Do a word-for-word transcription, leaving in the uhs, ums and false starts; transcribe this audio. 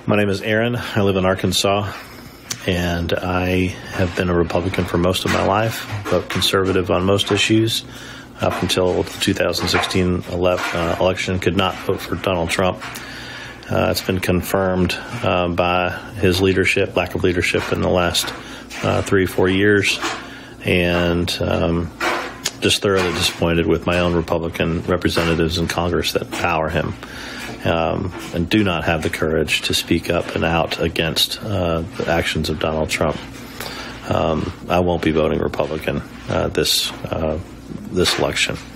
My name is Aaron. I live in Arkansas, and I have been a Republican for most of my life, but conservative on most issues. Up until the two thousand sixteen ele- uh, election, could not vote for Donald Trump. Uh, it's been confirmed uh, by his leadership, lack of leadership in the last uh, three, four years, and um, just thoroughly disappointed with my own Republican representatives in Congress that power him um, and do not have the courage to speak up and out against uh, the actions of Donald Trump. Um, I won't be voting Republican uh, this uh, this election.